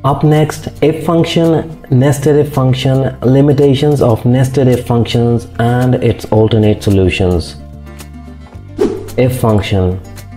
Up next, if function, nested if function, limitations of nested if functions and its alternate solutions. If function.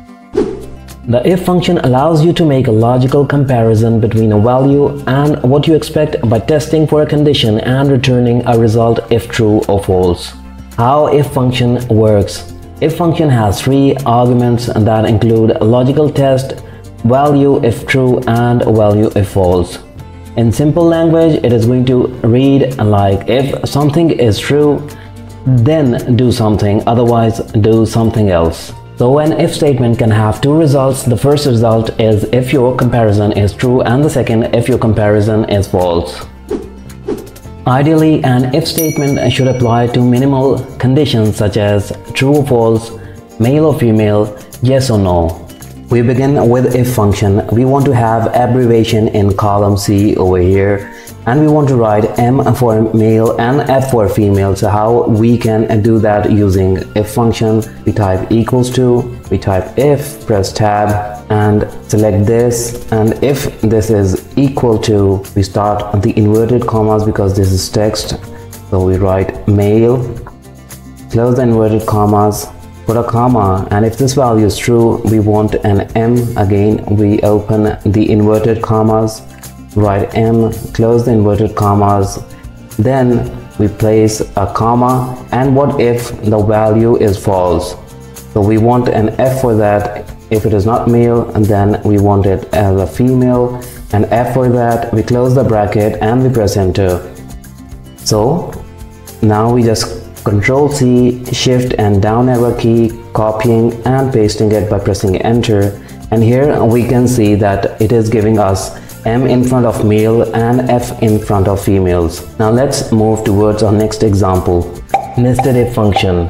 The if function allows you to make a logical comparison between a value and what you expect by testing for a condition and returning a result if true or false. How if function works. If function has three arguments that include logical test, value if true and value if false. In simple language, it is going to read like if something is true, then do something, otherwise do something else. So an if statement can have two results. The first result is if your comparison is true and the second if your comparison is false. Ideally, an if statement should apply to minimal conditions such as true or false, male or female, yes or no. We begin with if function. We want to have abbreviation in column C over here, and we want to write M for male and F for female. So how we can do that using if function? We type equals to, we type if, press tab and select this, and if this is equal to, we start the inverted commas because this is text. So we write male, close the inverted commas, put a comma, and if this value is true, we want an M. Again, we open the inverted commas, write M, close the inverted commas, then we place a comma. And what if the value is false? So we want an F for that. If it is not male, and then we want it as a female, and F for that. We close the bracket and we press enter. So now we just Control C, Shift and down arrow key, copying and pasting it by pressing enter. And here we can see that it is giving us M in front of male and F in front of females. Now let's move towards our next example. Nested if function.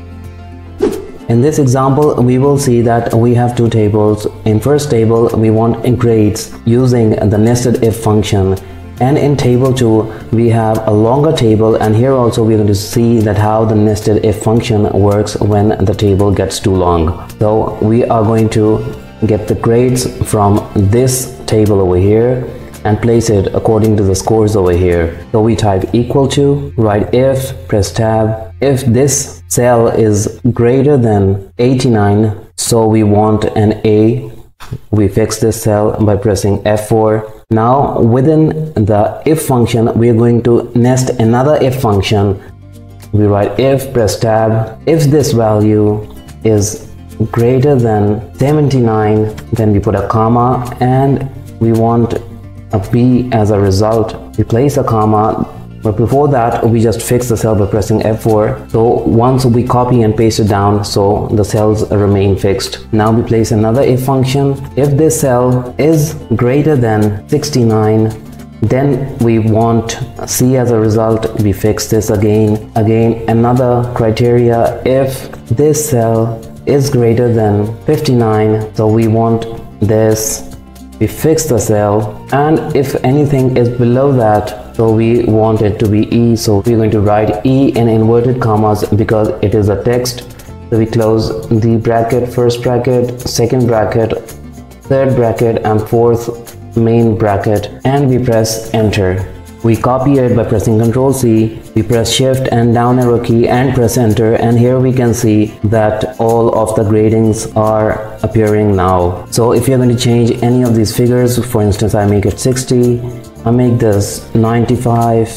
In this example, we will see that we have two tables. In first table, we want grades using the nested if function. And in table 2, we have a longer table, and here also we're going to see that how the nested if function works when the table gets too long. So we are going to get the grades from this table over here and place it according to the scores over here. So we type equal to, write if, press tab. If this cell is greater than 89, so we want an A. We fix this cell by pressing F4. Now within the if function, we are going to nest another if function. We write if, press tab. If this value is greater than 79, then we put a comma and we want a B as a result. We place a comma, but before that we just fix the cell by pressing F4. So once we copy and paste it down, so the cells remain fixed. Now we place another if function. If this cell is greater than 69, then we want C as a result. We fix this again another criteria. If this cell is greater than 59, so we want this. We fix the cell, and if anything is below that, so we want it to be E, so we're going to write E in inverted commas because it is a text. So we close the bracket, first bracket, second bracket, third bracket and fourth main bracket, and we press enter. We copy it by pressing Ctrl C, we press Shift and down arrow key and press enter, and here we can see that all of the gradings are appearing now. So if you're going to change any of these figures, for instance I make it 60, I make this 95,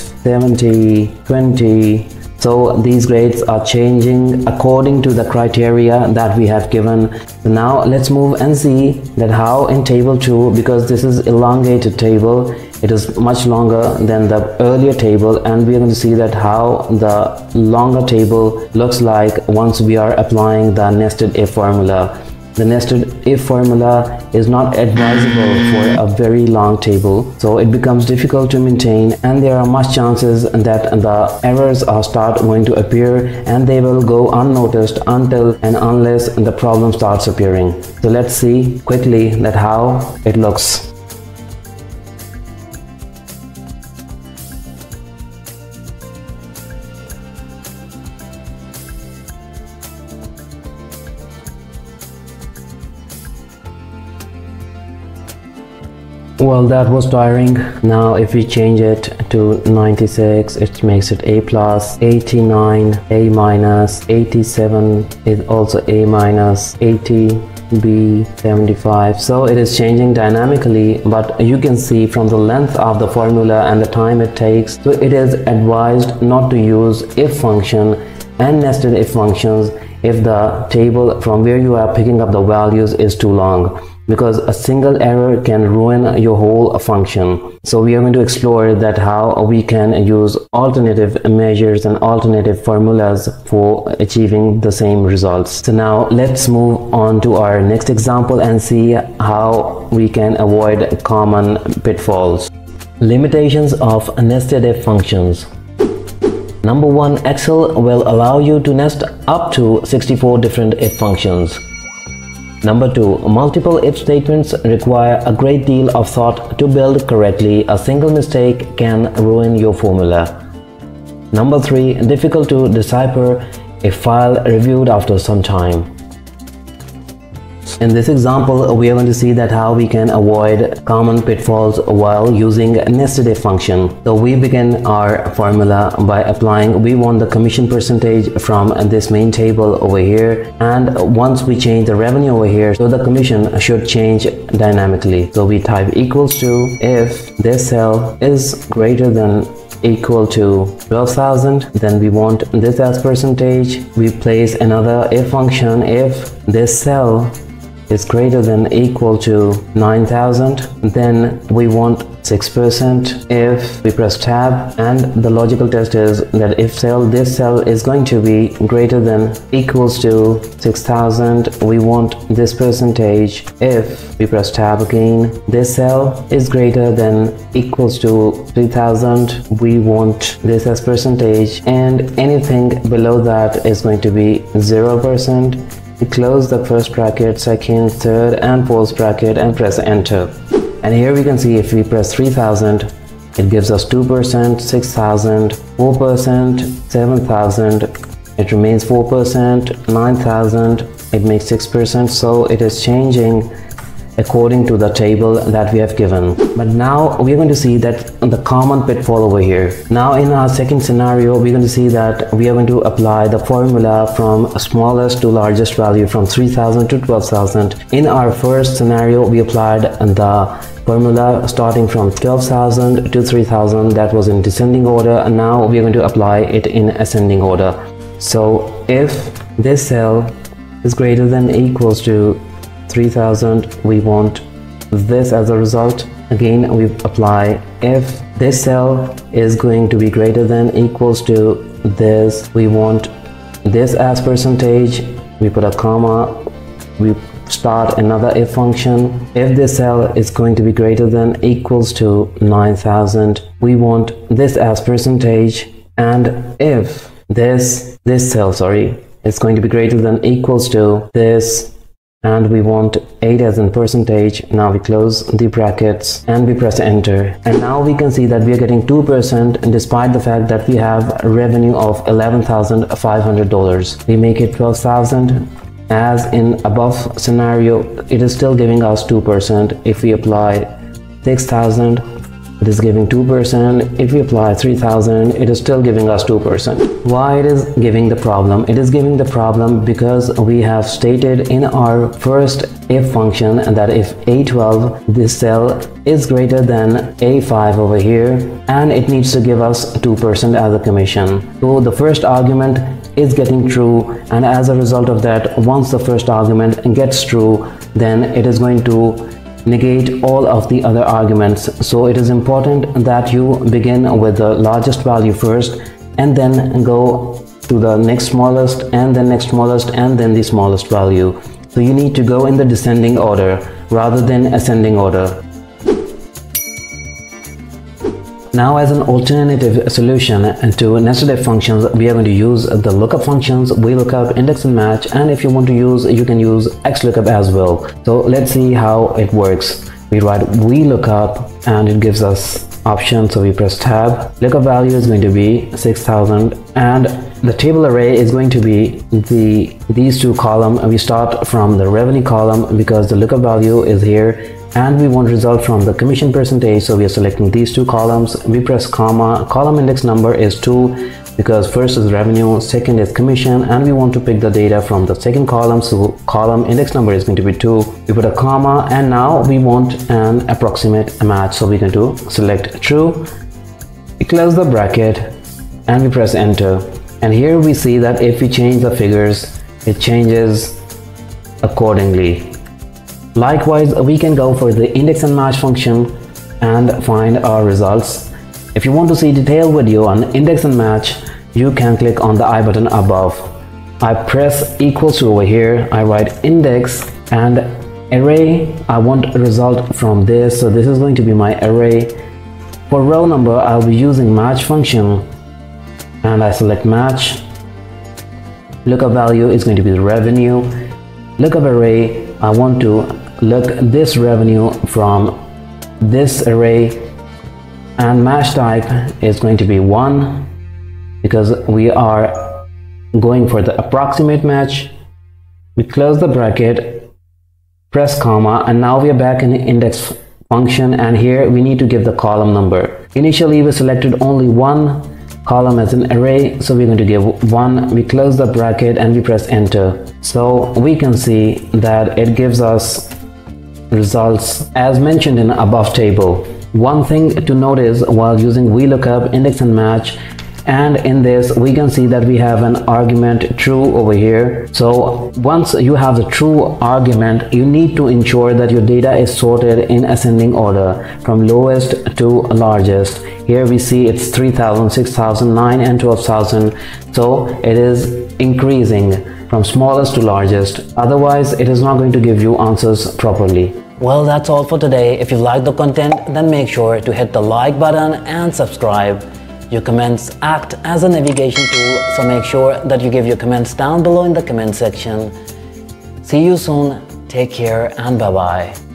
70, 20, so these grades are changing according to the criteria that we have given. So now let's move and see that how in table 2, because this is elongated table, it is much longer than the earlier table, and we are going to see that how the longer table looks like once we are applying the nested if formula. The nested if formula is not advisable for a very long table, so it becomes difficult to maintain, and there are much chances that the errors are start going to appear and they will go unnoticed until and unless the problem starts appearing. So let's see quickly that how it looks. Well, that was tiring. Now if we change it to 96, it makes it A plus, 89, A minus, 87 is also A minus, 80, B, 75. So it is changing dynamically, but you can see from the length of the formula and the time it takes. So it is advised not to use if function and nested if functions if the table from where you are picking up the values is too long, because a single error can ruin your whole function. So we are going to explore that how we can use alternative measures and alternative formulas for achieving the same results. So now let's move on to our next example and see how we can avoid common pitfalls. Limitations of nested if functions. Number 1, Excel will allow you to nest up to 64 different if functions. Number 2, multiple if statements require a great deal of thought to build correctly. A single mistake can ruin your formula. Number 3, difficult to decipher a file reviewed after some time. In this example, we are going to see that how we can avoid common pitfalls while using nested if function. So we begin our formula by applying, we want the commission percentage from this main table over here, and once we change the revenue over here, so the commission should change dynamically. So we type equals to if this cell is greater than equal to 12,000, then we want this as percentage. We place another if function if this cell is greater than equal to 9,000, then we want 6%. If we press tab, and the logical test is that if this cell is going to be greater than equals to 6,000, we want this percentage. If we press tab again, this cell is greater than equals to 3,000, we want this as percentage, and anything below that is going to be 0%. We close the first bracket, second, third and fourth bracket and press enter. And here we can see if we press 3000, it gives us 2%, 6000, 4%, 7000, it remains 4%, 9000, it makes 6%. So it is changing according to the table that we have given. But now we're going to see that the common pitfall over here. Now in our second scenario, we're going to see that we are going to apply the formula from smallest to largest value from 3000 to 12,000. In our first scenario, we applied the formula starting from 12,000 to 3,000, that was in descending order, and now we're going to apply it in ascending order. So if this cell is greater than equals to 3,000, we want this as a result. Again, we apply if this cell is going to be greater than equals to this, we want this as percentage. We put a comma, we start another if function. If this cell is going to be greater than equals to 9,000, we want this as percentage. And if this cell is going to be greater than equals to this, and we want 8 as in percentage. Now we close the brackets and we press enter, and now we can see that we are getting 2% despite the fact that we have a revenue of $11,500. We make it 12,000. As in above scenario, it is still giving us 2%. If we apply 6,000, it is giving 2%. If we apply 3,000, it is still giving us 2%. Why it is giving the problem? It is giving the problem because we have stated in our first if function that if A12, this cell is greater than A5 over here, and it needs to give us 2% as a commission. So the first argument is getting true, and as a result of that, once the first argument gets true, then it is going to negate all of the other arguments. So it is important that you begin with the largest value first and then go to the next smallest and then next smallest and then the smallest value. So you need to go in the descending order rather than ascending order. Now, as an alternative solution to nested if functions, we are going to use the lookup functions, VLOOKUP, index and match, and if you want to use, you can use XLOOKUP as well. So let's see how it works. We write VLOOKUP and it gives us options, so we press tab. Lookup value is going to be 6,000, and The table array is going to be these two columns. We start from the revenue column because the lookup value is here, and we want result from the commission percentage, so we are selecting these two columns. We press comma, column index number is 2 because first is revenue, second is commission, and we want to pick the data from the second column, so column index number is going to be 2. We put a comma, and now we want an approximate match, so we're going to select true. We close the bracket and we press enter, and here we see that if we change the figures, it changes accordingly. Likewise, we can go for the index and match function and find our results. If you want to see detailed video on index and match, you can click on the I button above. I press equals to over here, I write index and array. I want a result from this, so this is going to be my array. For row number, I'll be using match function, and I select match. Lookup value is going to be the revenue. Lookup array, I want to look this revenue from this array, and match type is going to be 1 because we are going for the approximate match. We close the bracket, press comma, and now we are back in the index function, and here we need to give the column number. Initially we selected only one column as an array, so we're going to give 1. We close the bracket and we press enter, so we can see that it gives us results as mentioned in the above table. One thing to notice while using VLOOKUP, index and match, and in this we can see that we have an argument true over here. So once you have the true argument, you need to ensure that your data is sorted in ascending order from lowest to largest. Here we see it's 3,000, 6,000, 9 and 12,000, so it is increasing from smallest to largest, otherwise it is not going to give you answers properly. Well, that's all for today. If you like the content, then make sure to hit the like button and subscribe. Your comments act as a navigation tool, so make sure that you give your comments down below in the comment section. See you soon, take care and bye bye.